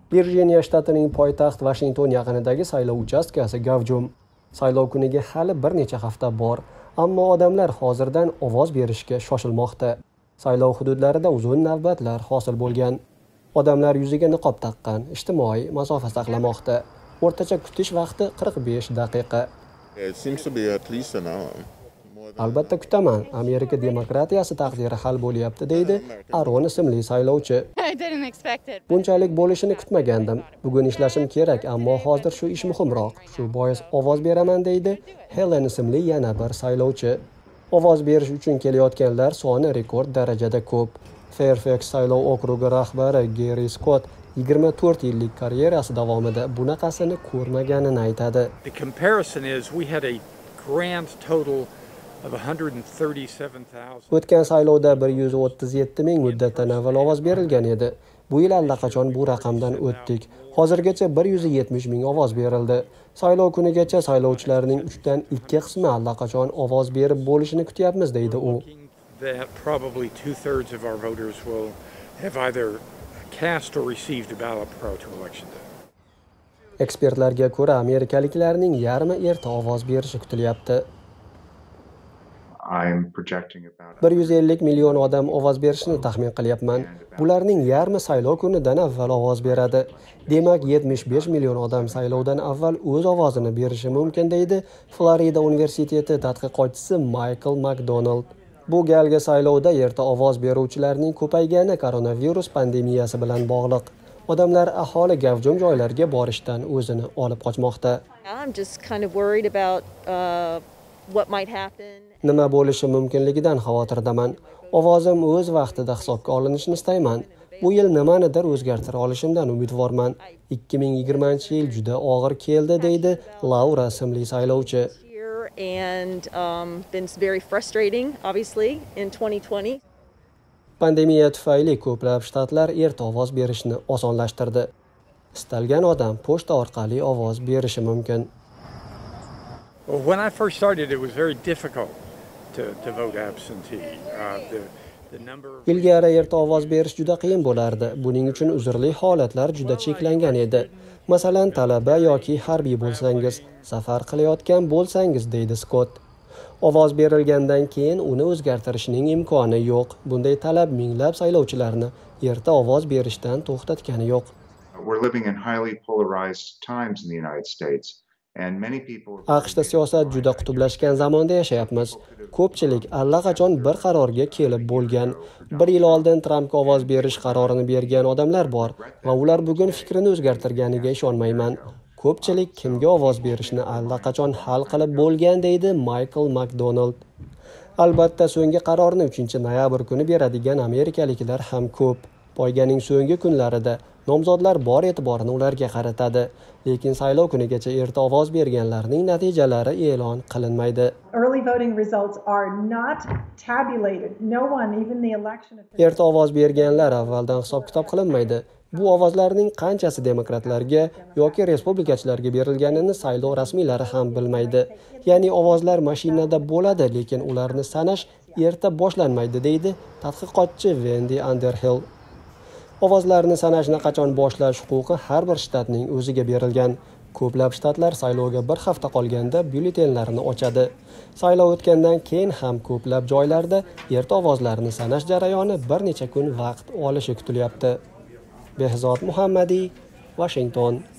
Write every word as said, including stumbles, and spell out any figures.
Virjiniya shtatining poytaxt Washington yaqinidagi saylov uchastkasi gavjum. Saylov kuniga hali bir necha hafta bor, ammo odamlar hozirdan ovoz berishga shoshilmoqda. Saylov hududlarida uzun navbatlar hosil bo'lgan. Odamlar yuziga niqob taqqan, ijtimoiy masofa saqlamoqda. O'rtacha kutish vaqti qirq besh daqiqa. Albatta kutaman. Amerika demokratiyasi taqdiri hal bo'lyapti, deydi Aron ismli saylovchi. Bunchalik bo'lishini kutmagandim. Bugun ishlashim kerak, ammo hozir shu ish muhimroq. Shu bois ovoz beraman, deydi Helen ismli yana bir saylovchi. Ovoz berish uchun kelayotganlar soni rekord darajada ko'p. Fairfax saylov okrugi rahbari Gary Scott yigirma to'rt yillik karyerasi davomida bunaqasini ko'rmaganini aytadi. The comparison is we had a grand total of one hundred thirty-seven thousand. O'tgan saylovda bir yuz o'ttiz yetti ming muddatdan avval ovoz berilgan edi. Bu yil allaqachon bu raqamdan o'tdik. Hozirgacha bir yuz yetmish ming ovoz berildi. Saylov kunigacha saylovchilarning uchdan ikki qismi allaqachon ovoz berib bo'lishini kutyapmiz, deydi u. That probably two-thirds of our voters will have either cast or received a ballot prior to election day. Ekspertlarga ko'ra, amerikaliklarning yarmi erta ovoz berishi kutilyapti. bir yuz ellik million odam ovoz berishini taxmin qilyapman. Bularning yarmi saylov kunidan avval ovoz beradi. Demak, yetmish besh million odam saylovdan avval o'z ovozini berishi mumkin, deydi Florida universiteti tadqiqotchisi Michael McDonald. Bu galgi saylovda erta ovoz beruvchilarning ko'paygani koronavirus pandemiyasi bilan bog'liq. Odamlar aholi gavjum joylarga borishdan o'zini olib qochmoqda. I'm just kind of worried about uh, what might happen. Nima bo'lishi mumkinligidan xavotirdaman. Ovozim o'z vaqtida hisobga olinishini istayman. Bu yil nimanidir o'zgartira olishimdan umidvorman. ikki ming yigirmanchi yil juda og'ir keldi, deydi Laura ismli saylovchi. And um, been very frustrating, obviously, in twenty twenty. Pandemiya tufayli ko'plab shtatlar erta ovoz berishni osonlashtirdi. Istalgan odam pochta orqali ovoz berishi mumkin. Well, when I first started, it was very difficult to, to vote absentee. Uh, the, the number of... Ilgari erta ovoz berish juda qiyin bo'lardi. Buning uchun uzrli holatlar juda cheklangan edi. Masalan, talaba yoki harbiy bo'lsangiz, safar qilayotgan bo'lsangiz, deydi Scott. Ovoz berilgandan keyin uni o'zgartirishning imkoni yo'q. Bunday talab minglab saylovchilarni erta ovoz berishdan to'xtatgani yo'q. We're living in highly polarized times in the United States. AQShda siyosat juda qutublashgan zamonda yashayapmiz. Ko'pchilik allaqachon bir qarorga kelib bo'lgan. Bir yil oldin Trampga ovoz berish qarorini bergan odamlar bor va ular bugun fikrini o'zgartirganiga ishonmayman. Ko'pchilik kimga ovoz berishni allaqachon hal qilib bo'lgan, deydi Michael McDonald. Albatta, so'nggi qarorni uchinchi noyabr kuni beradigan amerikaliklar ham ko'p. Poyganing so'nggi kunlarida nomzodlar bor e'tiborini ularga qaratadi, lekin saylov kunigacha erta ovoz berganlarning natijalari e'lon qilinmaydi. Erta ovoz berganlar avvaldan hisob-kitob qilinmaydi. Bu ovozlarning qanchasi demokratlarga yoki respublikachilarga berilganini saylov rasmiylari ham bilmaydi. Ya'ni ovozlar mashinada bo'ladi, lekin ularni sanash erta boshlanmaydi, deydi tadqiqotchi Wendy Underhill. Ovozlarni sanashni qachon boshlash huquqi har bir shtatning o'ziga berilgan. Ko'plab shtatlar saylovga bir hafta qolganda byulletenlarni ochadi. Saylov o'tgandan keyin ham ko'plab joylarda erta ovozlarni sanash jarayoni bir necha kun vaqt olishi kutilyapti. Behzod Muhammadiy, Washington.